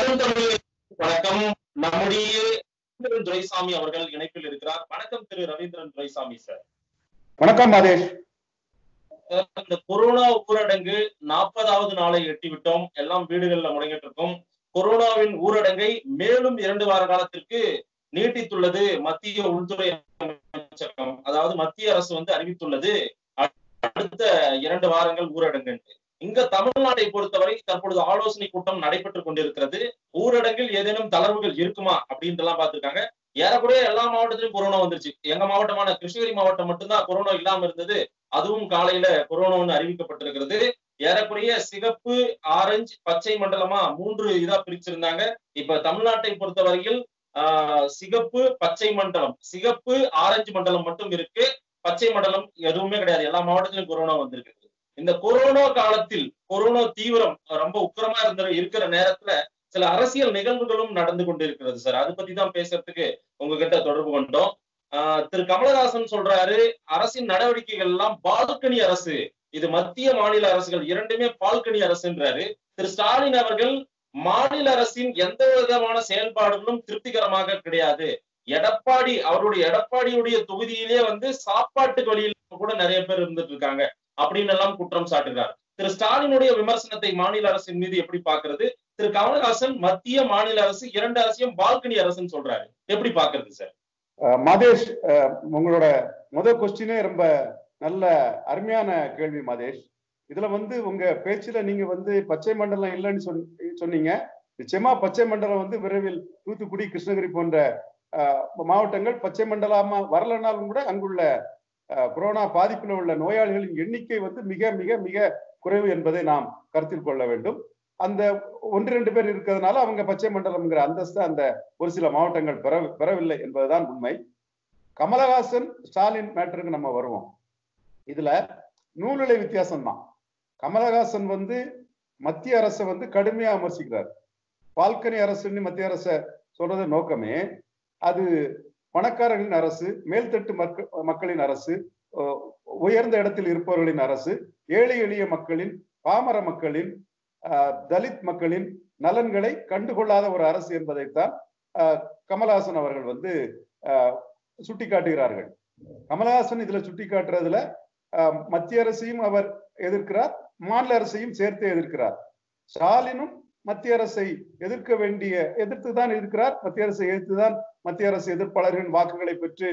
வணக்கம். நம்முடைய ரவீந்திரன் துரைசாமி அவர்கள் இணைப்பில் இருக்கிறார். வணக்கம் திரு ரவீந்திரன் துரைசாமி சார். வணக்கம் மாதேஷ். இந்த கொரோனா ஊரடங்கு 40வது நாளை எட்டிவிட்டோம். எல்லாம் வீடுகளில் முடங்கிட்டு இருக்கும். கொரோனாவின் ஊரடங்கை மேலும் 2 வார காலத்திற்கு நீட்டித்துள்ளது மத்திய உள்துறை அமைச்சகம். அதாவது மத்திய அரசு அறிவித்துள்ளது அடுத்த 2 வாரங்கள் ஊரடங்கு. இங்க தமிழ்நாட்டை பொறுத்தவரை தற்பொழுது ஆலோசனை கூட்டம் நடைபெற்றுக் கொண்டிருக்கிறது. ஊரடங்கில் ஏதேனும் தளர்வுகள் இருக்குமா அப்படின்றலாம் பார்த்திருக்காங்க. ஏறக்குறைய எல்லா மாவட்டத்திலும் கொரோனா வந்துருச்சு. எங்க மாவட்டமான கிருஷ்ணகிரி மாவட்டம் மட்டும்தான் கொரோனா இல்லாம இருந்தது. அதுவும் காலையில கொரோனான்னு அறிவிக்கப்பட்டிருக்கிறது. ஏறக்குறைய சிகப்பு, ஆரஞ்சு, பச்சை மண்டலமா 3 இதா பிரிச்சிருந்தாங்க. இப்ப தமிழ்நாட்டை பொறுத்தவரையில் சிகப்பு, பச்சை மண்டலம், சிகப்பு, ஆரஞ்சு மண்டலம் மட்டும் இருக்கு. பச்சை மண்டலம் எதுவுமே கிடையாது. எல்லா மாவட்டத்திலும் கொரோனா வந்திருக்கு. இந்த கொரோனா காலத்தில் கொரோனா தீவிரம் ரொம்ப உக்கிரமா இருக்கிற நேரத்துல சில அரசியல் நிகழ்வுகளும் நடந்து கொண்டிருக்கிறது சார். அதை பத்தி தான் பேசுறதுக்கு உங்ககிட்ட தொடர்பு கொண்டோம். திரு கமலஹாசன் சொல்றாரு, அரசின் நடவடிக்கைகள் எல்லாம் பால்கனி அரசு, இது மத்திய மாநில அரசுகள் இரண்டுமே பால்கனி அரசுன்றாரு. திரு ஸ்டாலின் அவர்கள் மாநில அரசின் எந்த விதமான செயல்பாடுகளும் திருப்திகரமாக கிடையாது. எடப்பாடியுடைய தொகுதியிலே சாப்பாட்டுக்கு வழியில் கூட நிறைய பேர் இருந்துட்டு இருக்காங்க அப்படின்னு எல்லாம் குற்றம் சாட்டுகிறார். திரு ஸ்டாலினுடைய விமர்சனத்தை மாநில அரசின் மீது எப்படி பாக்குறது? திரு கமலஹாசன் மத்திய மாநில அரசு 2 அரசையும் பால்கனி அரசுன்னு சொல்றாரு. எப்படி பாக்குறது சார்? மாதேஷ், உங்களோட முதல் கொஸ்டினே ரொம்ப நல்ல அருமையான கேள்வி மாதேஷ். இதுல உங்க பேச்சுல நீங்க பச்சை மண்டலம் இல்லைன்னு சொன்னீங்க. நிச்சயமா பச்சை மண்டலம் விரைவில் தூத்துக்குடி, கிருஷ்ணகிரி போன்ற மாவட்டங்கள் பச்சை மண்டலமா வரலனாலும் கூட அங்குள்ள கொரோனா பாதிப்பில் உள்ள நோயாளிகளின் எண்ணிக்கை மிக மிக மிக குறைவு என்பதை நாம் கருத்தில் கொள்ள வேண்டும். அந்த 1-2 பேர் இருக்கிறதுனால அவங்க பச்சை மண்டலம்ங்கிற அந்தஸ்து அந்த ஒரு சில மாவட்டங்கள் பெறவில்லை என்பதுதான் உண்மை. கமலஹாசன் ஸ்டாலின் மேட்டருக்கு நம்ம வருவோம். இதுல நூலிழை வித்தியாசம் தான். கமலஹாசன் மத்திய அரசை கடுமையா விமர்சிக்கிறார். பால்கனி அரசுன்னு மத்திய அரசை சொல்றது நோக்கமே அது பணக்காரர்களின் அரசு, மேல்தட்டு மக்களின் அரசு, உயர்ந்த இடத்தில் இருப்பவர்களின் அரசு, ஏழை எளிய மக்களின், பாமர மக்களின், தலித் மக்களின் நலன்களை கண்டுகொள்ளாத ஒரு அரசு என்பதைத்தான் கமலஹாசன் அவர்கள் சுட்டி காட்டுகிறார்கள். கமலஹாசன் இதுல சுட்டி காட்டுறதுல மத்திய அரசையும் அவர் எதிர்க்கிறார், மாநில அரசையும் சேர்த்து எதிர்க்கிறார். ஸ்டாலினும் மத்திய அரசை எதிர்த்துதான் இருக்கிறார். மத்திய அரசை எதிர்த்துதான் மத்திய அரசு எதிர்ப்பாளர்களின் வாக்குகளை பெற்று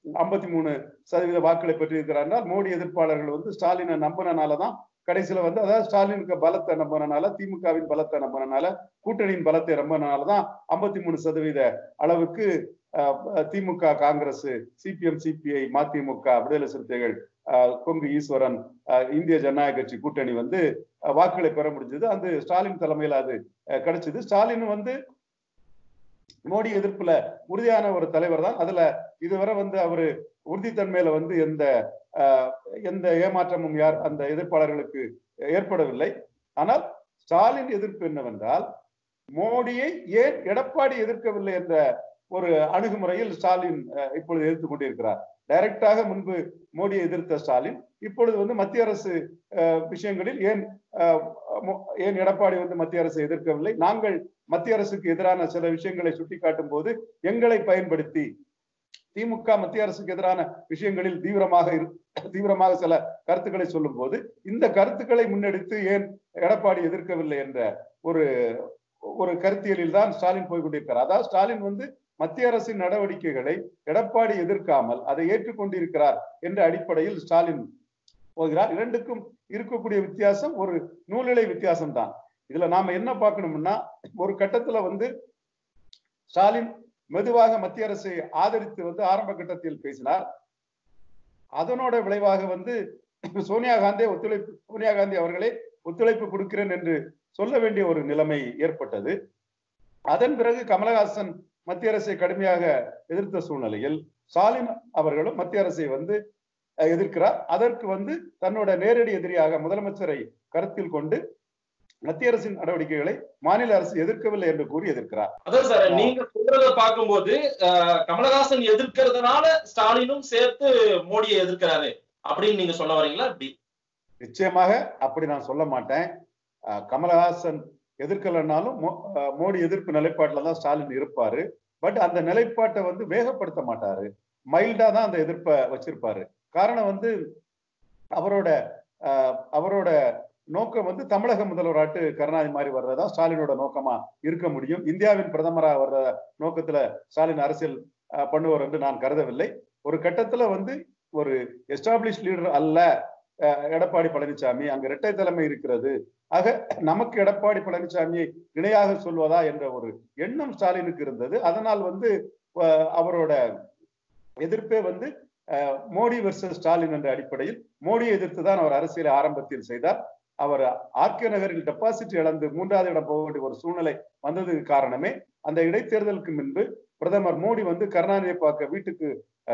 53% வாக்குகளை பெற்று இருக்கிறார். மோடி எதிர்ப்பாளர்கள் ஸ்டாலினை நம்பினாலதான் கடைசியில அதாவது ஸ்டாலினுக்கு பலத்தை நம்பினால, திமுகவின் பலத்தை நம்பினால, கூட்டணியின் பலத்தை நம்பினாலதான் 53% அளவுக்கு திமுக, காங்கிரஸ், சிபிஎம், சிபிஐ, மதிமுக, விடுதலை சிறுத்தைகள், கொங்கு ஈஸ்வரன், இந்திய ஜனநாயக கட்சி கூட்டணி வாக்குகளை பெற முடிஞ்சது. அந்த ஸ்டாலின் தலைமையில அது கிடைச்சது. ஸ்டாலின் மோடி எதிர்ப்புல உறுதியான ஒரு தலைவர் தான். அதுல இதுவரை அவரு உறுதித்தன்மையில எந்த ஏமாற்றமும் அந்த எதிர்ப்பாளர்களுக்கு ஏற்படவில்லை. ஆனால் ஸ்டாலின் எதிர்ப்பு என்னவென்றால், மோடியை ஏன் எடப்பாடி எதிர்க்கவில்லை என்ற ஒரு அணுகுமுறையில் ஸ்டாலின் இப்பொழுது எதிர்த்து கொண்டிருக்கிறார். டைரக்டாக முன்பு மோடியை எதிர்த்த ஸ்டாலின் இப்பொழுது மத்திய அரசு விஷயங்களில் ஏன் எடப்பாடி மத்திய அரசை எதிர்க்கவில்லை, நாங்கள் மத்திய அரசுக்கு எதிரான சில விஷயங்களை சுட்டிக்காட்டும் போது எங்களை பயன்படுத்தி திமுக மத்திய அரசுக்கு எதிரான விஷயங்களில் தீவிரமாக சில கருத்துக்களை சொல்லும் போது இந்த கருத்துக்களை முன்னெடுத்து ஏன் எடப்பாடி எதிர்க்கவில்லை என்ற ஒரு கருத்தியலில் தான் ஸ்டாலின் போய்கொண்டிருக்கிறார். அதாவது ஸ்டாலின் மத்திய அரசின் நடவடிக்கைகளை எடப்பாடி எதிர்க்காமல் அதை ஏற்றுக்கொண்டிருக்கிறார் என்ற அடிப்படையில் ஸ்டாலின் போகிறார். இரண்டுக்கும் இருக்கக்கூடிய வித்தியாசம் ஒரு நூலிழை வித்தியாசம் தான். இதுல நாம என்ன பார்க்கணும்னா, ஒரு கட்டத்துல ஸ்டாலின் மெதுவாக மத்திய அரசை ஆதரித்து ஆரம்ப கட்டத்தில் பேசினார். அதனோட விளைவாக சோனியா காந்தி அவர்களே ஒத்துழைப்பு கொடுக்கிறேன் என்று சொல்ல வேண்டிய ஒரு நிலைமை ஏற்பட்டது. அதன் பிறகு கமலஹாசன் மத்திய அரசை கடுமையாக எதிர்த்த சூழ்நிலையில் ஸ்டாலின் அவர்களும் மத்திய அரசை எதிர்க்கிறார். அதற்கு தன்னோட நேரடி எதிரியாக முதலமைச்சரை கருத்தில் கொண்டு மத்திய அரசின் நடவடிக்கைகளை மாநில அரசு எதிர்க்கவில்லை என்று கூறி எதிர்க்கிறார். அதான் சார், நீங்க சொல்றத பார்க்கும்போது கமலஹாசன் எதிர்க்கிறதுனால ஸ்டாலினும் சேர்த்து மோடியை எதிர்க்கிறாரு அப்படின்னு நீங்க சொல்ல வரீங்களா? நிச்சயமாக அப்படி நான் சொல்ல மாட்டேன். கமலஹாசன் எதிர்க்கலன்னாலும் மோடி எதிர்ப்பு நிலைப்பாட்டுல தான் ஸ்டாலின் இருப்பாரு. பட் அந்த நிலைப்பாட்டை வந்து வேகப்படுத்த மாட்டாரு, மைல்டா தான் அந்த எதிர்ப்பை வச்சிருப்பாரு. காரணம் வந்து அவரோட அவரோட நோக்கம் வந்து தமிழக முதல்வராட்டு கருணாநிதி மாதிரி வர்றதா ஸ்டாலினோட நோக்கமா இருக்க முடியும். இந்தியாவின் பிரதமராக வர்ற நோக்கத்துல ஸ்டாலின் அரசியல் பண்ணுவார் என்று நான் கருதவில்லை. ஒரு கட்டத்துல வந்து ஒரு எஸ்டாப்ளிஷ் லீடர் அல்ல எடப்பாடி பழனிசாமி, அங்க இரட்டை தலைமை இருக்கிறது. ஆக நமக்கு எடப்பாடி பழனிசாமியை இணையாக சொல்வதா என்ற ஒரு எண்ணம் ஸ்டாலினுக்கு இருந்தது. அதனால் வந்து அவரோட எதிர்ப்பே வந்து மோடி வெர்சஸ் ஸ்டாலின் என்ற அடிப்படையில் மோடியை எதிர்த்து தான் அவர் அரசியலை ஆரம்பத்தில் செய்தார். அவர் ஆர்கே நகரில் டெபாசிட் இழந்து 3வது இடம் போக வேண்டிய ஒரு சூழ்நிலை வந்ததுக்கு காரணமே அந்த இடைத்தேர்தலுக்கு முன்பு பிரதமர் மோடி வந்து கருணாநிதியை பார்க்க வீட்டுக்கு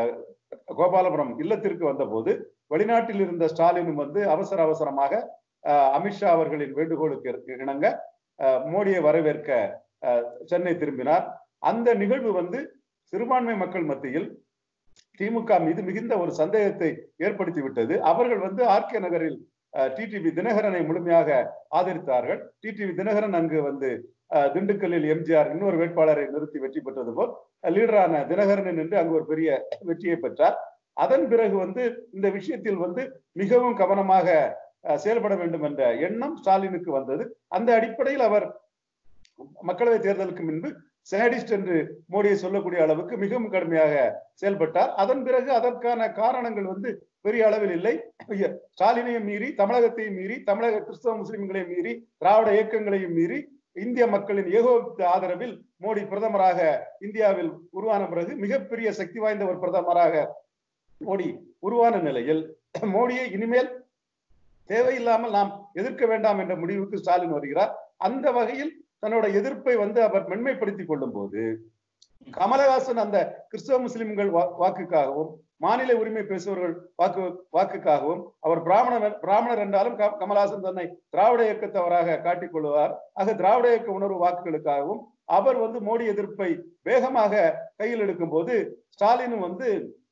கோபாலபுரம் இல்லத்திற்கு வந்த போது வெளிநாட்டில் இருந்த ஸ்டாலினும் வந்து அவசரமாக அமித்ஷா அவர்களின் வேண்டுகோளுக்கு இணங்க மோடியை வரவேற்க சென்னை திரும்பினார். அந்த நிகழ்வு வந்து சிறுபான்மை மக்கள் மத்தியில் திமுக மீது மிகுந்த ஒரு சந்தேகத்தை ஏற்படுத்தி விட்டது. அவர்கள் வந்து ஆர்கே நகரில் டிடிவி தினகரனை முழுமையாக ஆதரித்தார்கள். டிடிவி தினகரன் அங்கு வந்து திண்டுக்கல்லில் எம்ஜிஆர் இன்னொரு வேட்பாளரை நிறுத்தி வெற்றி பெற்றது போல் லீடரான தினகரன் என்று அங்கு ஒரு பெரிய வெற்றியை பெற்றார். அதன் பிறகு வந்து இந்த விஷயத்தில் வந்து மிகவும் கவனமாக செயல்பட வேண்டும் என்ற எண்ணம் ஸ்டாலினுக்கு வந்தது. அந்த அடிப்படையில் அவர் மக்களவை தேர்தலுக்கு முன்பு சேடிஸ்ட் என்று மோடியை சொல்லக்கூடிய அளவுக்கு மிகவும் கடுமையாக செயல்பட்டார். அதன் பிறகு அதற்கான காரணங்கள் வந்து பெரிய அளவில் இல்லை. ஸ்டாலினையும் மீறி, தமிழகத்தையும் மீறி, தமிழக கிறிஸ்தவ முஸ்லிம்களையும் மீறி, திராவிட இயக்கங்களையும் மீறி இந்திய மக்களின் ஏகோபித்த ஆதரவில் மோடி பிரதமராக இந்தியாவில் உருவான பிறகு மிகப்பெரிய சக்தி வாய்ந்த ஒரு பிரதமராக மோடி உருவான நிலையில் மோடியை இனிமேல் தேவையில்லாமல் நாம் எதிர்க்க வேண்டாம் என்ற முடிவுக்கு ஸ்டாலின் வருகிறார். அந்த வகையில் தன்னோட எதிர்ப்பை வந்து அவர் மென்மைப்படுத்திக் கொள்ளும் போது கமலஹாசன் அந்த கிறிஸ்தவ முஸ்லிம்கள் வாக்குக்காகவும், மாநில உரிமை பேசுபவர்கள் வாக்குக்காகவும், அவர் பிராமணர் என்றாலும் கமலஹாசன் தன்னை திராவிட இயக்கத்தவராக காட்டிக் கொள்வார். ஆக திராவிட இயக்க உணர்வு வாக்குகளுக்காகவும் அவர் வந்து மோடி எதிர்ப்பை வேகமாக கையில் எடுக்கும் போது ஸ்டாலினும் வந்து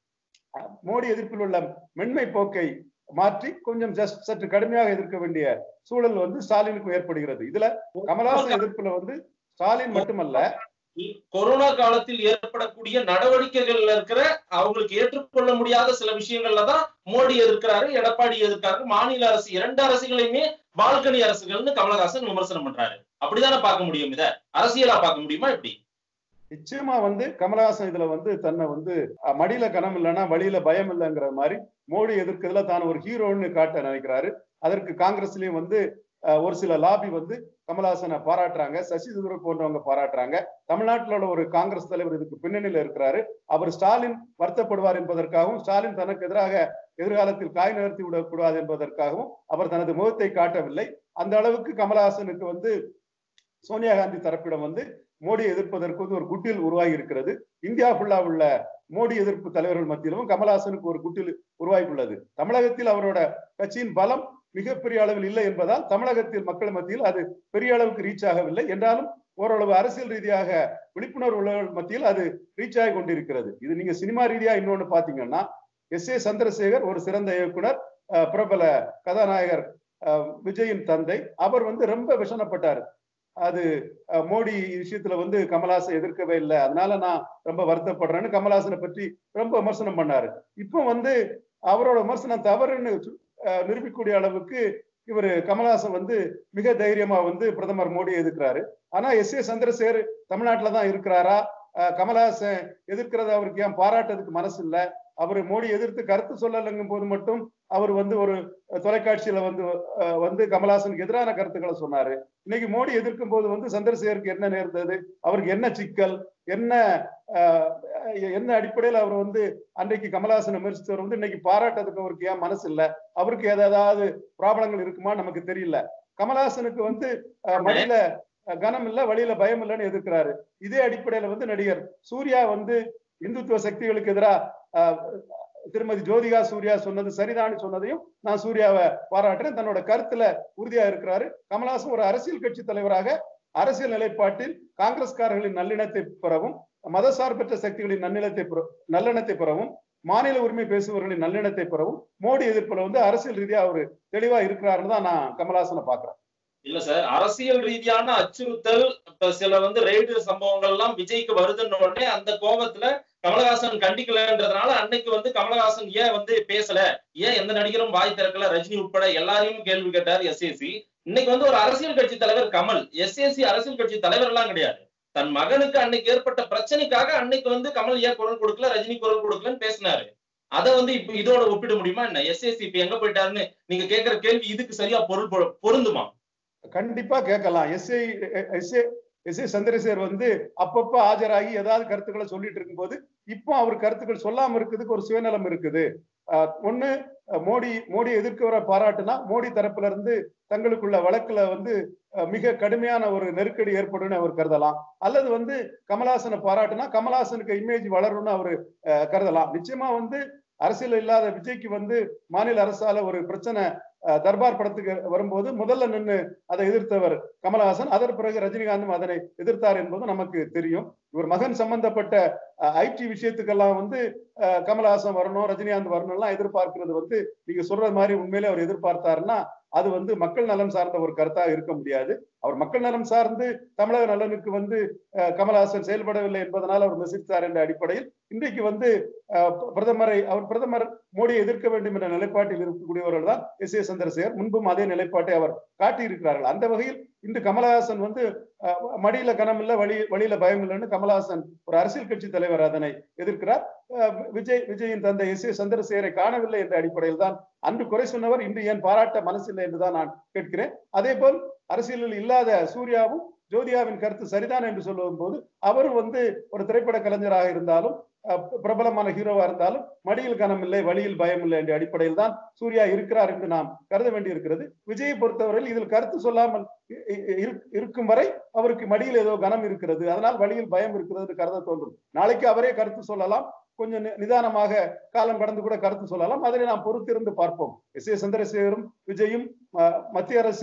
மோடி எதிர்ப்பில் உள்ள மென்மை போக்கை மாற்றி கொஞ்சம் சற்று கடுமையாக எதிர்க்க வேண்டிய சூழல் வந்து ஸ்டாலினுக்கு ஏற்படுகிறது. இதுல கமலஹாசன் எதிர்ப்புல வந்து ஸ்டாலின் மட்டுமல்ல, கொரோனா காலத்தில் ஏற்படக்கூடிய நடவடிக்கைகள்ல இருக்கிற அவங்களுக்கு ஏற்றுக்கொள்ள முடியாத சில விஷயங்கள்ல தான் மோடி எதிர்க்கிறாரு, எடப்பாடி எதிர்க்கிறாரு. மாநில அரசு 2 அரசுகளையுமே பால்கனி அரசுகள்னு கமலஹாசன் விமர்சனம் பண்றாரு. அப்படிதானே பார்க்க முடியும், இத அரசியலா பார்க்க முடியுமா எப்படி? நிச்சயமா வந்து கமலஹாசன் இதுல வந்து தன்னை வந்து மடியில கனம் இல்லைன்னா வழியில பயம் இல்லைங்கிற மாதிரி மோடி எதிர்க்கிறதுல தான் ஒரு ஹீரோன்னு காட்ட நினைக்கிறாரு. அதற்கு காங்கிரஸ்லயும் வந்து ஒரு சில லாபி வந்து கமலஹாசனை பாராட்டுறாங்க, சசி தரூர் போன்றவங்க பாராட்டுறாங்க. தமிழ்நாட்டில் ஒரு காங்கிரஸ் தலைவர் இதுக்கு பின்னணியில இருக்கிறாரு. அவர் ஸ்டாலின் வருத்தப்படுவார் என்பதற்காகவும், ஸ்டாலின் தனக்கு எதிராக எதிர்காலத்தில் காய் நகர்த்தி விடக்கூடாது என்பதற்காகவும் அவர் தனது முகத்தை காட்டவில்லை. அந்த அளவுக்கு கமலஹாசனுக்கு வந்து சோனியா காந்தி தரப்பிடம் வந்து மோடி எதிர்ப்பதற்கு வந்து ஒரு குட்டில் உருவாகி இருக்கிறது. இந்தியா ஃபுல்லா உள்ள மோடி எதிர்ப்பு தலைவர்கள் மத்தியிலும் கமலஹாசனுக்கு ஒரு குட்டில் உருவாகி உள்ளது. தமிழகத்தில் அவரோட கட்சியின் பலம் மிகப்பெரிய அளவில் இல்லை என்பதால் தமிழகத்தில் மக்கள் மத்தியில் அது பெரிய அளவுக்கு ரீச் ஆகவில்லை. என்றாலும் ஓரளவு அரசியல் ரீதியாக விழிப்புணர்வு உள்ளவர்கள் மத்தியில் அது ரீச் ஆகி கொண்டிருக்கிறது. இது நீங்க சினிமா ரீதியா இன்னொன்னு பாத்தீங்கன்னா, எஸ்.ஏ. சந்திரசேகர் ஒரு சிறந்த இயக்குனர், பிரபல கதாநாயகர் விஜயின் தந்தை. அவர் வந்து ரொம்ப விஷனப்பட்டார். அது மோடி விஷயத்துல வந்து கமலஹாசன் எதிர்க்கவே இல்லை, அதனால நான் ரொம்ப வருத்தப்படுறேன்னு கமலஹாசனை பற்றி ரொம்ப விமர்சனம் பண்ணாரு. இப்போ வந்து அவரோட விமர்சனம் தவறுன்னு நிரூபிக்கக்கூடிய அளவுக்கு இவர் கமலஹாசன் வந்து மிக தைரியமா வந்து பிரதமர் மோடியை எதிர்க்கிறாரு. ஆனா எஸ்.ஏ. சந்திரசேகர் தமிழ்நாட்டில தான் இருக்கிறாரா, கமலஹாசன் எதிர்க்கிறது அவருக்கு ஏன் பாராட்டுறதுக்கு மனசு இல்லை, அவர் மோடி எதிர்த்து கருத்து சொல்லலைங்கும் போது மட்டும் அவர் வந்து ஒரு தொலைக்காட்சியில வந்து கமலஹாசனுக்கு எதிரான கருத்துக்களை சொன்னாரு. இன்னைக்கு மோடி எதிர்க்கும் போது வந்து சந்திரசேகருக்கு என்ன நேர்ந்தது, அவருக்கு என்ன சிக்கல், என்ன அடிப்படையில் அவர் வந்து அன்றைக்கு கமலஹாசன் விமர்சித்தவர் வந்து இன்னைக்கு பாராட்டுறதுக்கு அவருக்கு ஏன் மனசு இல்லை, அவருக்கு ஏதாவது ப்ராப்ளங்கள் இருக்குமா நமக்கு தெரியல. கமலஹாசனுக்கு வந்து மடியில கனம் இல்ல, வழியில பயம் இல்லைன்னு எதிர்க்கிறாரு. இதே அடிப்படையில வந்து நடிகர் சூர்யா வந்து இந்துத்துவ சக்திகளுக்கு எதிராக திருமதி ஜோதிகா சூர்யா சொன்னது சரிதான் சொன்னதையும் நான் சூர்யாவை பாராட்டுறேன். தன்னோட கருத்துல உறுதியா இருக்கிறாரு. கமலஹாசன் ஒரு அரசியல் கட்சி தலைவராக அரசியல் நிலைப்பாட்டில் காங்கிரஸ்காரர்களின் நல்லிணத்தை பெறவும், மதசார்பற்ற சக்திகளின் நல்லெண்ணத்தை பெறவும், மாநில உரிமை பேசுபவர்களின் நல்லெண்ணத்தை பெறவும் மோடி எதிர்ப்புல வந்து அரசியல் ரீதியா அவரு தெளிவா இருக்கிறாருன்னு தான் நான் கமலஹாசனை பாக்குறேன். இல்ல சார், அரசியல் ரீதியான அச்சுறுத்தல் இப்ப சில ரெய்டு சம்பவங்கள் எல்லாம் விஜய்க்கு வருதுன்ன உடனே அந்த கோபத்துல கமலஹாசன் கண்டிக்கலன்றதுனால அன்னைக்கு கமலஹாசன் ஏன் பேசல, ஏன் எந்த நடிகரும் வாய் திறக்கல, ரஜினி உட்பட எல்லாரையும் கேள்வி கேட்டார் எஸ்ஏசி. இன்னைக்கு ஒரு அரசியல் கட்சி தலைவர் கமல், எஸ்ஏசி அரசியல் கட்சி தலைவர் எல்லாம் கிடையாது. தன் மகனுக்கு அன்னைக்கு ஏற்பட்ட பிரச்சனைக்காக அன்னைக்கு கமல் ஏன் குரல் கொடுக்கல, ரஜினி குரல் கொடுக்கலன்னு பேசினாரு. அத இப்ப இதோட ஒப்பிட முடியுமா என்ன? எஸ்ஏசி இப்ப எங்க போயிட்டாருன்னு நீங்க கேட்கிற கேள்வி இதுக்கு சரியா பொருந்துமா? கண்டிப்பா கேட்கலாம். எஸ் ஏ சந்திரசேகர் அப்பப்ப ஆஜராகி ஏதாவது கருத்துக்களை சொல்லிட்டு இருக்கும்போது இப்போ அவர் கருத்துக்கள் சொல்லாம இருக்கிறதுக்கு ஒரு சுயநலம் இருக்குது. ஒண்ணு, மோடி எதிர்க்கிறவரை பாராட்டுனா மோடி தரப்புல இருந்து தங்களுக்குள்ள வழக்குல மிக கடுமையான ஒரு நெருக்கடி ஏற்படும் அவர் கருதலாம். அல்லது கமலஹாசனை பாராட்டுனா கமலஹாசனுக்கு இமேஜ் வளரும்னு அவரு கருதலாம். நிச்சயமா அரசியல் இல்லாத விஜய்க்கு மாநில அரசால ஒரு பிரச்சனை தர்பார் படத்துக்கு வரும்போது முதல்ல நின்று அதை எதிர்த்தவர் கமலஹாசன். அதன் பிறகு ரஜினிகாந்தும் அதனை எதிர்த்தார் என்பது நமக்கு தெரியும். இவர் மகன் சம்பந்தப்பட்ட ஐடி விஷயத்துக்கெல்லாம் கமலஹாசன் வரணும், ரஜினிகாந்த் வரணும்லாம் எதிர்பார்க்கிறது நீங்க சொல்ற மாதிரி உண்மையிலே அவர் எதிர்பார்த்தாருன்னா அது மக்கள் நலன் சார்ந்த ஒரு கருத்தாக இருக்க முடியாது. அவர் மக்கள் நலன் சார்ந்து தமிழக நலனுக்கு கமலஹாசன் செயல்படவில்லை என்பதனால் அவர் மெசித்தார் என்ற அடிப்படையில் இன்றைக்கு பிரதமர் மோடியை எதிர்க்க வேண்டும் என்ற நிலைப்பாட்டில் இருக்கக்கூடியவர்கள் தான் எஸ் ஏ சந்திரசேகர். முன்பும் அதே நிலைப்பாட்டை அவர் காட்டியிருக்கிறார்கள். அந்த வகையில் இன்று கமலஹாசன் மடியில கனம் இல்ல, வழியில பயம் இல்லைன்னு கமலஹாசன் ஒரு அரசியல் கட்சி தலைவர் அதனை எதிர்க்கிறார். விஜயின் தந்தை எஸ் ஏ சந்திரசேகரை காணவில்லை என்ற அடிப்படையில் தான் அன்று குறை சொன்னவர் இன்று ஏன் பாராட்ட மனசில்லை என்றுதான் நான் கேட்கிறேன். அதே போல் அரசியலில் இல்லாத சூர்யாவும் ஜோதியாவின் கருத்து சரிதான் என்று சொல்லும் போது அவரும் ஒரு திரைப்பட கலைஞராக இருந்தாலும் பிரபலமான ஹீரோவா இருந்தாலும் மடியில் கனம் இல்லை, வழியில் பயம் இல்லை என்ற அடிப்படையில் தான் சூர்யா இருக்கிறார் என்று நாம் கருத வேண்டி இருக்கிறது. விஜயை பொறுத்தவரையில் இதில் கருத்து சொல்லாமல் இருக்கும் வரை அவருக்கு மடியில் ஏதோ கனம் இருக்கிறது, அதனால் வழியில் பயம் இருக்கிறது கருத தோன்றும். நாளைக்கு அவரே கருத்து சொல்லலாம், கொஞ்சம் நிதானமாக காலம் கடந்து கூட கருத்து சொல்லலாம். அதனை நாம் பொறுத்திருந்து பார்ப்போம். எஸ் ஏ சந்திரசேகரும் விஜயும் மத்திய அரசு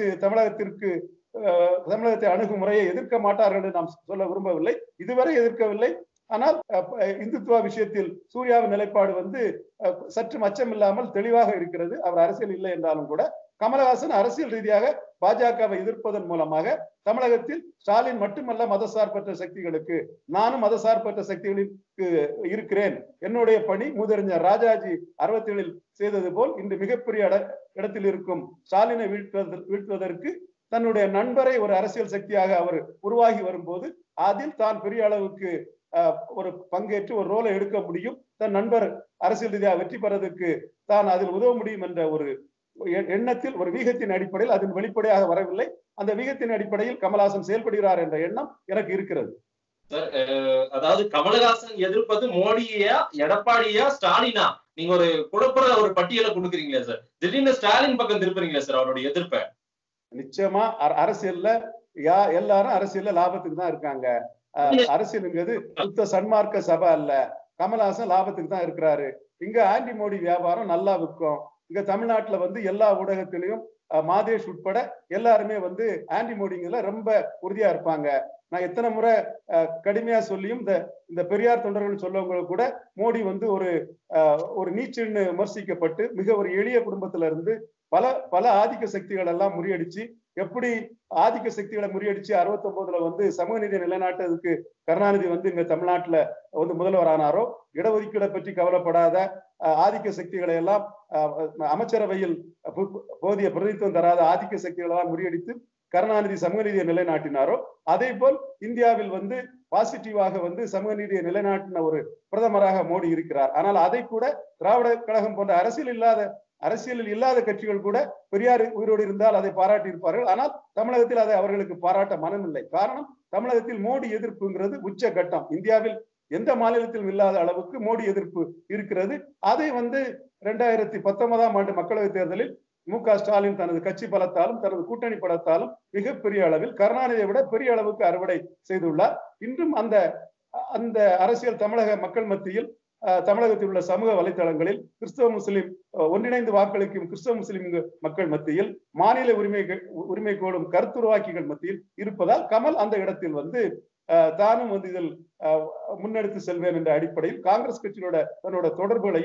தமிழகத்தை அணுகும் முறையை எதிர்க்க மாட்டார்கள் என்று நாம் சொல்ல விரும்பவில்லை, இதுவரை எதிர்க்கவில்லை. ஆனால் இந்துத்துவ விஷயத்தில் சூர்யாவின் நிலைப்பாடு சற்று மச்சம் இல்லாமல் தெளிவாக இருக்கிறது. அவர் அரசியல் இல்லை என்றாலும் கூட கமலஹாசன் அரசியல் ரீதியாக பாஜகவை எதிர்ப்பதன் மூலமாக தமிழகத்தில் ஸ்டாலின் மட்டுமல்ல மதசார்பற்ற சக்திகளுக்கு, நானும் மதசார்பற்ற சக்திகளுக்கு இருக்கிறேன், என்னுடைய பணி மூதறிஞர் ராஜாஜி 67 செய்தது போல் இன்று மிகப்பெரிய இடத்தில் இருக்கும் ஸ்டாலினை வீழ்த்துவதற்கு தன்னுடைய நண்பரை ஒரு அரசியல் சக்தியாக அவர் உருவாகி வரும்போது அதில் தான் பெரிய அளவுக்கு ஒரு பங்கேற்று ஒரு ரோலை எடுக்க முடியும், தன் நண்பர் அரசியல் ரீதியாக வெற்றி பெறதுக்கு தான் அதில் உதவ முடியும் என்ற ஒரு எண்ணத்தில், ஒரு வீகத்தின் அடிப்படையில், அதன் வெளிப்படையாக வரவில்லை. அந்த வீகத்தின் அடிப்படையில் கமலஹாசன் செயல்படுகிறார் என்ற எண்ணம் எனக்கு இருக்கிறது. சார், அதாவது கமலஹாசன் எதிர்ப்பது மோடியா, எடப்பாடியா, ஸ்டாலினா? நீங்க ஒரு குழப்பற ஒரு பட்டியலை கொடுக்குறீங்களா சார்? திடீர்னு ஸ்டாலின் பக்கம் திருப்புறீங்களா சார் அவருடைய எதிர்ப்பை? நிச்சயமா அரசியல்ல எல்லாரும் அரசியல்ல லாபத்துக்கு தான் இருக்காங்க. அரசியலுங்கிறது சுத்த சன்மார்க்க சபை அல்ல. கமலஹாசன் லாபத்துக்கு தான் இருக்கிறாரு. இங்க ஆன்டி மோடி வியாபாரம் நல்லா விற்கும். இங்க தமிழ்நாட்டுல எல்லா ஊடகத்திலையும் மாதேஷ் உட்பட எல்லாருமே ஆன்டி மோடிங்கிறதுல ரொம்ப உறுதியா இருப்பாங்க. நான் எத்தனை முறை கடுமையா சொல்லியும் இந்த பெரியார் தொண்டர்கள் சொல்லவங்க கூட மோடி ஒரு நீச்சல்னு விமர்சிக்கப்பட்டு மிக ஒரு எளிய குடும்பத்துல இருந்து பல ஆதிக்க சக்திகள் எல்லாம் முறியடிச்சு, எப்படி ஆதிக்க சக்திகளை முறியடிச்சு 69ல சமூக நீதியை நிலைநாட்டுறதுக்கு கருணாநிதி இங்க தமிழ்நாட்டுல முதல்வர் ஆனாரோ, இடஒதுக்கீடை பற்றி கவலைப்படாத ஆதிக்க சக்திகளை எல்லாம் அமைச்சரவையில் போதிய பிரதித்துவம் தராத ஆதிக்க சக்திகளை எல்லாம் முறியடித்து கருணாநிதி சமூக நீதியை நிலைநாட்டினாரோ, அதே போல் இந்தியாவில் பாசிட்டிவாக சமூக நீதியை நிலைநாட்டின ஒரு பிரதமராக மோடி இருக்கிறார். ஆனால் அதை கூட திராவிட கழகம் போன்ற அரசியலில் இல்லாத கட்சிகள் கூட பெரியார் உயிரோடு இருந்தால் அதை பாராட்டி இருப்பார்கள். ஆனால் தமிழகத்தில் அதை அவர்களுக்கு பாராட்ட மனமில்லை. காரணம், தமிழகத்தில் மோடி எதிர்ப்புங்கிறது உச்ச கட்டம். இந்தியாவில் எந்த மாநிலத்திலும் இல்லாத அளவுக்கு மோடி எதிர்ப்பு இருக்கிறது. அதை 2019ஆம் ஆண்டு மக்களவைத் தேர்தலில் மு.க. ஸ்டாலின் தனது கட்சி பலத்தாலும் தனது கூட்டணி பலத்தாலும் மிகப்பெரிய அளவில் கருணாநிதியை விட பெரிய அளவுக்கு அறுவடை செய்துள்ளார். இன்றும் அந்த அரசியல் தமிழக மக்கள் மத்தியில், தமிழகத்தில் உள்ள சமூக வலைதளங்களில் கிறிஸ்தவ முஸ்லிம் ஒன்றிணைந்து வாக்களிக்கும் கிறிஸ்தவ முஸ்லிம் மக்கள் மத்தியில், மாநில உரிமை கோடும் கருத்துருவாக்கிகள் மத்தியில் இருப்பதால் கமல் அந்த இடத்தில் தானும் இதில் முன்னெடுத்து செல்வேன் என்ற அடிப்படையில் காங்கிரஸ் கட்சியோட தன்னோட தொடர்புகளையும்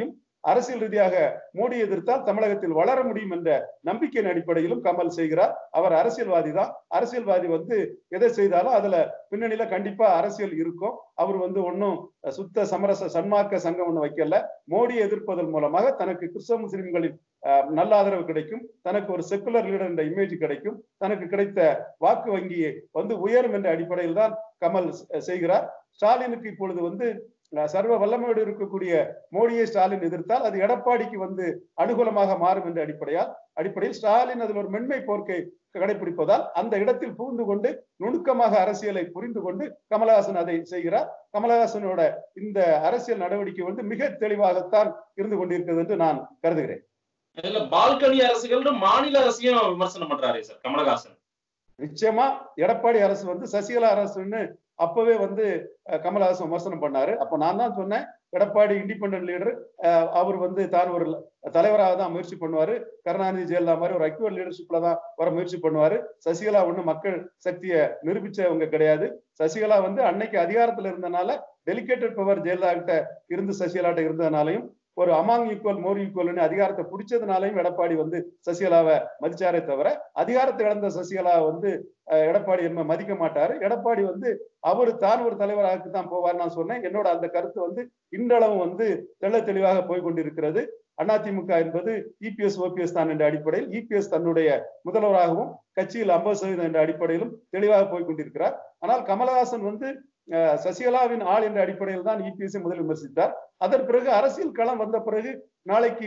அரசியல் ரீதியாக மோடி எதிர்த்தால் தமிழகத்தில் வளர முடியும் என்ற நம்பிக்கையின் அடிப்படையிலும் கமல் செய்கிறார். அவர் அரசியல்வாதி தான். அரசியல்வாதி எதை செய்தாலும் அதுல பின்னணியில கண்டிப்பா அரசியல் இருக்கும். அவர் ஒன்னும் சுத்த சமரச சன்மார்க்க சங்கம் ஒண்ணு வைக்கல. மோடியை எதிர்ப்பதன் மூலமாக தனக்கு கிறிஸ்தவ முஸ்லிம்களின் நல்ல ஆதரவு கிடைக்கும், தனக்கு ஒரு செக்குலர் லீடர் என்ற இமேஜ் கிடைக்கும், தனக்கு கிடைத்த வாக்கு வங்கியை உயரும் என்ற அடிப்படையில் தான் கமல் செய்கிறார். ஸ்டாலினுக்கு இப்பொழுது சர்வ வல்லமையோடு இருக்கக்கூடிய மோடியை ஸ்டாலின் எதிர்த்தால் அது எடப்பாடிக்கு அனுகூலமாக மாறும் என்ற அடிப்படையில் ஸ்டாலின் அதில் ஒரு மென்மை போர்க்கை கடைபிடிப்பதால் அந்த இடத்தில் புகுந்து கொண்டு நுணுக்கமாக அரசியலை புரிந்து கொண்டு கமலஹாசன் அதை செய்கிறார். கமலஹாசனோட இந்த அரசியல் நடவடிக்கை மிக தெளிவாகத்தான் இருந்து கொண்டிருக்கிறது என்று நான் கருதுகிறேன். பால்கனி அரசுகள் மாநில அரசையும் விமர்சனம் பண்றாரு சார் கமலஹாசன். நிச்சயமா எடப்பாடி அரசு சசிகலா அரசுன்னு அப்பவே கமலஹாசன் விமர்சனம் பண்ணாரு. அப்ப நான் தான் சொன்னேன், எடப்பாடி இண்டிபெண்டன்ட் லீடர், அவர் தான் ஒரு தலைவராக தான் முயற்சி பண்ணுவாரு. கருணாநிதி ஜெயலலிதா மாதிரி ஒரு அக்யூர் லீடர்ஷிப்ல தான் வர முயற்சி பண்ணுவாரு. சசிகலா மக்கள் சக்தியை நிரூபிச்சவங்க கிடையாது. சசிகலா அன்னைக்கு அதிகாரத்துல இருந்தனால டெலிகேட்டட் பவர் ஜெயலலிதா கிட்ட இருந்து சசிகலாட்ட இருந்ததுனாலையும் ஒரு அமாங் ஈக்குவல் மோர் ஈக்குவல்னு அதிகாரத்தை பிடிச்சதுனாலையும் எடப்பாடி சசிகலாவை மதிச்சாரே தவிர அதிகாரத்தை இழந்த சசிகலா எடப்பாடி என்ன மதிக்க மாட்டாரு. எடப்பாடி அவரு தான் ஒரு தலைவராக தான் போவார். நான் சொன்னேன், என்னோட அந்த கருத்து இன்றளவும் தெள்ள தெளிவாக போய் கொண்டிருக்கிறது. அதிமுக என்பது இபிஎஸ் ஓபிஎஸ் தான் என்ற அடிப்படையில் இபிஎஸ் தன்னுடைய முதல்வராகவும் கட்சியில் 50% என்ற அடிப்படையிலும் தெளிவாக போய் கொண்டிருக்கிறார். ஆனால் கமலஹாசன் சசிகலாவின் ஆள் என்ற அடிப்படையில் தான் இபிஎஸ் முதல் விமர்சித்தார். அதன் பிறகு அரசியல் களம் வந்த பிறகு நாளைக்கு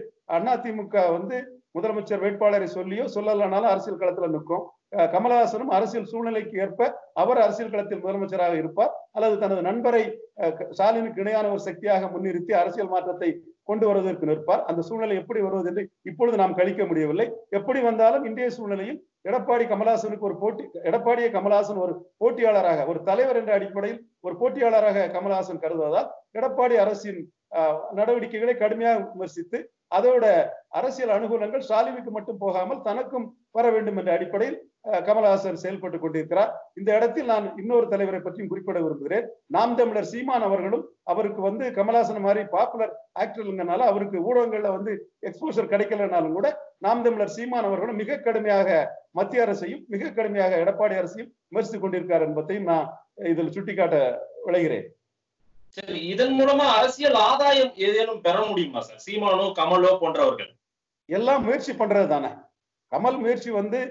அதிமுக முதலமைச்சர் வேட்பாளரை சொல்லியோ சொல்லலனாலும் அரசியல் களத்துல நிற்கும். கமலஹாசனும் அரசியல் சூழ்நிலைக்கு ஏற்ப அவர் அரசியல் களத்தில் முதலமைச்சராக இருப்பார், அல்லது தனது நண்பரை ஸ்டாலினுக்கு இணையான ஒரு சக்தியாக முன்னிறுத்தி அரசியல் மாற்றத்தை கொண்டு வருவதற்கு நிற்பார். அந்த சூழ்நிலை எப்படி வருவது என்று இப்பொழுது நாம் கணிக்க முடியவில்லை. எப்படி வந்தாலும் இன்றைய சூழ்நிலையில் எடப்பாடி கமலஹாசனுக்கு ஒரு போட்டி, எடப்பாடியை கமலஹாசன் ஒரு போட்டியாளராக, ஒரு தலைவர் என்ற அடிப்படையில் ஒரு போட்டியாளராக கமலஹாசன் கருதுவதால் எடப்பாடி அரசின் நடவடிக்கைகளை கடுமையாக விமர்சித்து அதோட அரசியல் அனுகூலங்கள் ஸ்டாலினுக்கு மட்டும் போகாமல் தனக்கும் வர வேண்டும் என்ற அடிப்படையில் கமலஹாசன் செயல்பட்டுக் கொண்டிருக்கிறார். இந்த இடத்தில் நான் இன்னொரு தலைவரை பற்றியும் குறிப்பிட விரும்புகிறேன். நாம் தமிழர் சீமான் அவர்களும் அவருக்கு கமலஹாசன் மாதிரி பாப்புலர் ஆக்டர்ங்கிறனால அவருக்கு ஊடகங்கள்ல எக்ஸ்போசர் கிடைக்கலனாலும் கூட நாம் தமிழர் சீமான் அவர்களும் மிக கடுமையாக மத்திய அரசையும் மிக கடுமையாக எடப்பாடி அரசையும் விமர்சித்துக் கொண்டிருக்கிறார் என்பதையும் நான் இதில் சுட்டிக்காட்ட விளைகிறேன். சரி, இதன் மூலமா அரசியல் ஆதாயம் ஏதேனும் பெற முடியுமா சார்? சீமானோ கமலோ போன்றவர்கள் எல்லாம் முயற்சி பண்றது தானே. கமல் முயற்சி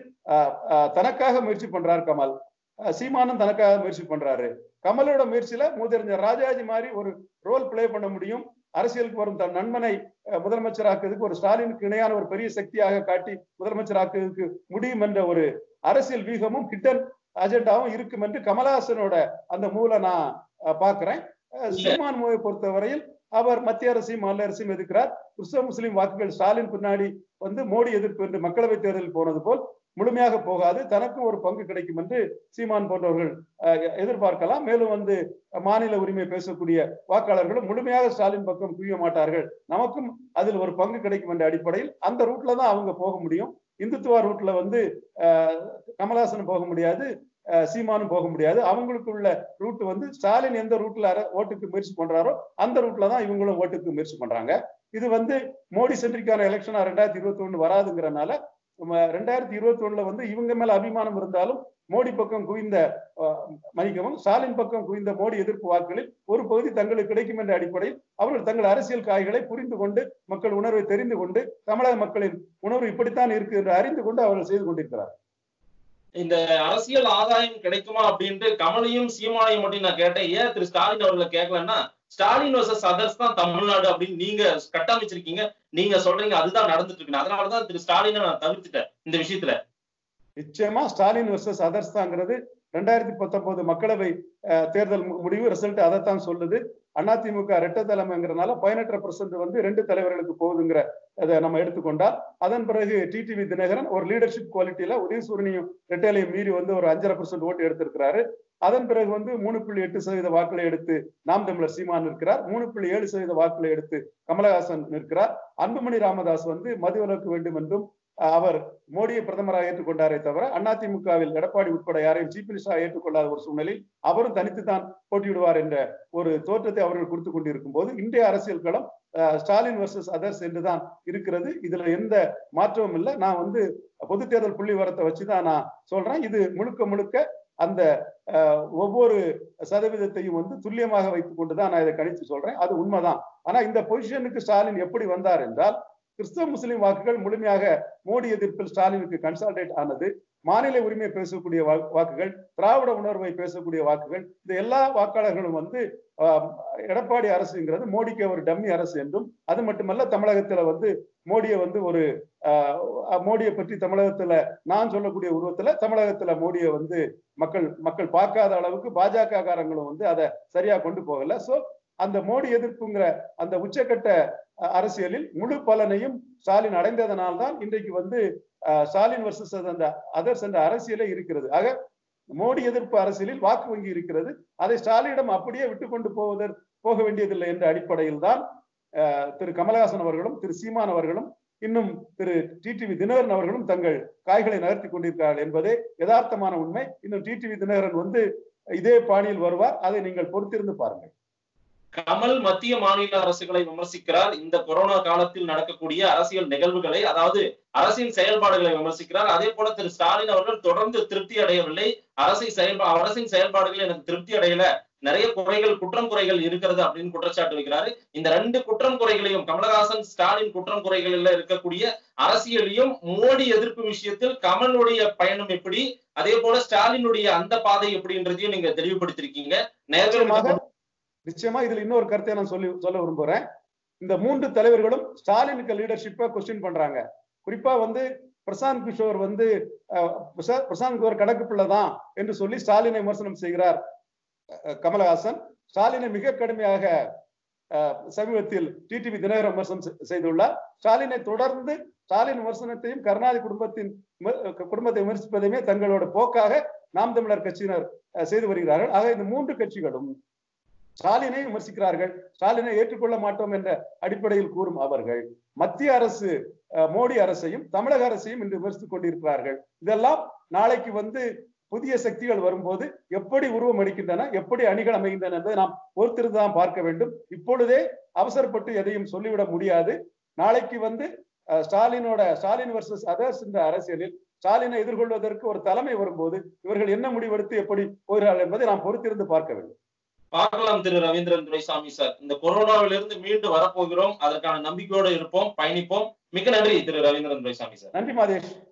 தனக்காக முயற்சி பண்றாரு. கமல் சீமானும் தனக்காக முயற்சி பண்றாரு. கமலோட முயற்சியில மூதறிஞர் ராஜாஜி மாதிரி ஒரு ரோல் பிளே பண்ண முடியும். அரசியலுக்கு வரும் தன் நண்பனை முதலமைச்சராக்குறதுக்கு ஒரு ஸ்டாலினுக்கு இணையான ஒரு பெரிய சக்தியாக காட்டி முதலமைச்சராக்குறதுக்கு முடியும் என்ற ஒரு அரசியல் வீகமும் ஹிடன் அஜெண்டாவும் இருக்கும் என்று கமலஹாசனோட அந்த மூல நான் பாக்குறேன். சீமான் மூவை பொறுத்தவரையில் அவர் மத்திய அரசையும் மாநில அரசையும் எதிர்க்கிறார். கிறிஸ்தவ முஸ்லிம் வாக்குகள் ஸ்டாலின் பின்னாடி மோடி எதிர்ப்பு என்று மக்களவை தேர்தலில் போனது போல் முழுமையாக போகாது, தனக்கும் ஒரு பங்கு கிடைக்கும் என்று சீமான் போன்றவர்கள் எதிர்பார்க்கலாம். மேலும் மாநில உரிமை பேசக்கூடிய வாக்காளர்களும் முழுமையாக ஸ்டாலின் பக்கம் குவிய மாட்டார்கள், நமக்கும் அதில் ஒரு பங்கு கிடைக்கும் என்ற அடிப்படையில் அந்த ரூட்ல தான் அவங்க போக முடியும். இந்துத்துவா ரூட்ல கமலஹாசன் போக முடியாது, சீமானும் போக முடியாது. அவங்களுக்கு உள்ள ரூட் ஸ்டாலின் எந்த ரூட்ல ஓட்டுக்கு முயற்சி பண்றாரோ அந்த ரூட்ல தான் இவங்களும் ஓட்டுக்கு முயற்சி பண்றாங்க. இது மோடி சென்ட்ரிக்கான எலெக்ஷனா 2021 வராதுங்கிறனால 2021 இவங்க மேல அபிமானம் இருந்தாலும் மோடி பக்கம் குவிந்த மன்னிக்கவும் ஸ்டாலின் பக்கம் குவிந்த மோடி எதிர்ப்பு வாக்குகளில் ஒரு பகுதி தங்களுக்கு கிடைக்கும் என்ற அடிப்படையில் அவர்கள் தங்கள் அரசியல் காய்களை புரிந்து கொண்டு மக்கள் உணர்வை தெரிந்து கொண்டு தமிழக மக்களின் உணர்வு இப்படித்தான் இருக்கு என்று அறிந்து கொண்டு அவர்கள் செய்து கொண்டிருக்கிறார். இந்த அரசியல் ஆதாயம் கிடைக்குமா அப்படின்ட்டு கமலையும் சீமானையும் மட்டும் நான் கேட்டேன். ஏன் திரு ஸ்டாலின் அவர்களை கேட்கலன்னா, ஸ்டாலின் வர்சஸ் அதர்ஸ் தான் தமிழ்நாடு அப்படின்னு நீங்க கட்டமைச்சிருக்கீங்க, நீங்க சொல்றீங்க, அதுதான் நடந்துட்டு இருக்கு. அதனாலதான் திரு ஸ்டாலினை நான் தவிர்த்துட்டேன் இந்த விஷயத்துல. நிச்சயமா ஸ்டாலின் வர்சஸ் அதர்ஸ் தாங்கிறது 2019 மக்களவை தேர்தல் முடிவு ரிசல்ட் அதைத்தான் சொல்லுது. அதிமுக இரட்டை தலைமைங்கிறதுனால 18% 2 தலைவர்களுக்கு போகுதுங்கிற அதை நம்ம எடுத்துக்கொண்டால், அதன் பிறகு டிடிவி தினகரன் ஒரு லீடர்ஷிப் குவாலிட்டியில உதயசூரனையும் ரெட்டையிலையும் மீறி ஒரு 5.5% ஓட்டு எடுத்திருக்கிறாரு. அதன் பிறகு 3.8% வாக்குகளை எடுத்து நாம் தமிழர் சீமான் இருக்கிறார். 3.7% வாக்குகளை எடுத்து கமலஹாசன் நிற்கிறார். அன்புமணி ராமதாஸ் மதுவிலக்கு வேண்டும் என்றும் அவர் மோடியை பிரதமராக ஏற்றுக்கொண்டாரே தவிர அதிமுகவில் எடப்பாடி உட்பட யாரையும் சீஃப் மினிஸ்டராக ஏற்றுக்கொள்ளாத ஒரு சூழ்நிலையில் அவரும் தனித்து தான் போட்டியிடுவார் என்ற ஒரு தோற்றத்தை அவர்கள் கொடுத்து கொண்டிருக்கும் போது இந்திய அரசியல் களம் ஸ்டாலின் வர்சஸ் அதர்ஸ் என்றுதான் இருக்கிறது. இதுல எந்த மாற்றமும் இல்லை. நான் வந்து பொது தேர்தல் புள்ளி வரத்தை வச்சுதான் நான் சொல்றேன். இது முழுக்க முழுக்க அந்த ஒவ்வொரு சதவீதத்தையும் வந்து துல்லியமாக வைத்துக் கொண்டுதான் நான் இதை கணித்து சொல்றேன். அது உண்மைதான். ஆனா இந்த பொசிஷனுக்கு ஸ்டாலின் எப்படி வந்தார் என்றால், கிறிஸ்தவ முஸ்லிம் வாக்குகள் முழுமையாக மோடி எதிர்ப்பில் ஸ்டாலினுக்கு கன்சால்டேட் ஆனது. மாநில உரிமை பேசக்கூடிய வாக்குகள், திராவிட உணர்வை பேசக்கூடிய வாக்குகள், இந்த எல்லா வாக்காளர்களும் வந்து எடப்பாடி அரசுங்கிறது மோடிக்கு ஒரு டம்மி அரசு என்றும், அது மட்டுமல்ல தமிழகத்துல வந்து மோடியை வந்து ஒரு மோடியை பற்றி தமிழகத்துல நான் சொல்லக்கூடிய உருவத்துல தமிழகத்துல மோடியை வந்து மக்கள் பார்க்காத அளவுக்கு பாஜக காரங்களும் வந்து அதை சரியா கொண்டு போகல. சோ அந்த மோடி எதிர்ப்புங்கிற அந்த உச்சக்கட்ட அரசியலில் முழு பலனையும் ஸ்டாலின் அடைந்ததனால்தான் இன்றைக்கு வந்து ஸ்டாலின் வர்சஸ் அந்த அதர்ஸ் என்ற அரசியலே இருக்கிறது. ஆக மோடி எதிர்ப்பு அரசியலில் வாக்கு வங்கி இருக்கிறது. அதை ஸ்டாலினிடம் அப்படியே விட்டுக்கொண்டு போக வேண்டியதில்லை என்ற அடிப்படையில் தான் திரு கமலஹாசன் அவர்களும் திரு சீமான் அவர்களும் இன்னும் திரு டிடிவி தினகரன் அவர்களும் தங்கள் காய்களை நகர்த்தி கொண்டிருக்கிறார்கள் என்பதே யதார்த்தமான உண்மை. இன்னும் டிடிவி தினகரன் வந்து இதே பாணியில் வருவார். அதை நீங்கள் பொறுத்திருந்து பாருங்கள். கமல் மத்திய மாநில அரசுகளை விமர்சிக்கிறார். இந்த கொரோனா காலத்தில் நடக்கக்கூடிய அரசியல் நிகழ்வுகளை, அதாவது அரசின் செயல்பாடுகளை விமர்சிக்கிறார். அதே போல திரு ஸ்டாலின் அவர்கள் தொடர்ந்து திருப்தி அடையவில்லை. அரசின் செயல்பாடுகள் எனக்கு திருப்தி அடையல, நிறைய குறைகள் குற்றம் குறைகள் இருக்கிறது அப்படின்னு குற்றச்சாட்டு வைக்கிறாரு. இந்த ரெண்டு குற்றம் குறைகளையும், கமலஹாசன் ஸ்டாலின் குற்றம் குறைகளில் இருக்கக்கூடிய அரசியலையும் மோடி எதிர்ப்பு விஷயத்தில் கமலுடைய பயணம் எப்படி, அதே போல ஸ்டாலினுடைய அந்த பாதை எப்படின்றதையும் நீங்க தெளிவுபடுத்திருக்கீங்க. நிச்சயமா இதுல இன்னொரு கருத்தை நான் சொல்ல விரும்புறேன். இந்த மூன்று தலைவர்களும் ஸ்டாலினுக்கு லீடர்ஷிப்பை கொஸ்டின் பண்றாங்க. குறிப்பா வந்து பிரசாந்த் கிஷோர் வந்து பிரசாந்த் கிஷோர் கணக்கு பிள்ளைதான் என்று சொல்லி ஸ்டாலினை விமர்சனம் செய்கிறார் கமலஹாசன். ஸ்டாலினை மிக கடுமையாக சமீபத்தில் டிடிவி தினகரன் விமர்சனம் செய்துள்ளார். ஸ்டாலினை தொடர்ந்து ஸ்டாலின் விமர்சனத்தையும் கருணாநிதி குடும்பத்தை விமர்சிப்பதையுமே தங்களோட போக்காக நாம் தமிழர் கட்சியினர் செய்து வருகிறார்கள். ஆக இந்த மூன்று கட்சிகளும் ஸ்டாலினை விமர்சிக்கிறார்கள். ஸ்டாலினை ஏற்றுக்கொள்ள மாட்டோம் என்ற அடிப்படையில் கூறும் அவர்கள் மத்திய அரசு மோடி அரசையும் தமிழக அரசையும் இன்று விமர்சித்துக் கொண்டிருக்கிறார்கள். இதெல்லாம் நாளைக்கு வந்து புதிய சக்திகள் வரும்போது எப்படி உருவம் அளிக்கின்றன, எப்படி அணிகள் அமைகின்றன என்பதை நாம் பொறுத்திருந்துதான் பார்க்க வேண்டும். இப்பொழுதே அவசரப்பட்டு எதையும் சொல்லிவிட முடியாது. நாளைக்கு வந்து ஸ்டாலின் வர்சஸ் அதர்ஸ் என்ற அரசியலில் ஸ்டாலினை எதிர்கொள்வதற்கு ஒரு தலைமை வரும்போது இவர்கள் என்ன முடிவெடுத்து எப்படி போகிறார்கள் என்பதை நாம் பொறுத்திருந்து பார்க்க வேண்டும். பார்க்கலாம் திரு ரவீந்திரன் துரைசாமி சார். இந்த கொரோனாவிலிருந்து மீண்டு வரப்போகிறோம், அதற்கான நம்பிக்கையோடு இருப்போம், பயணிப்போம். மிக்க நன்றி திரு ரவீந்திரன் துரைசாமி சார். நன்றி மாதேஷ்.